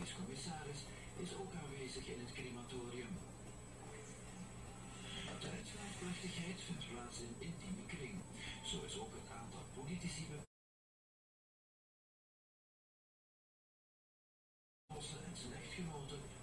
medisch commissaris, is ook aanwezig in het crematorium. De uitvaartplechtigheid vindt plaats in intieme kring. Zo is ook het aantal politici en zijn echtgenoten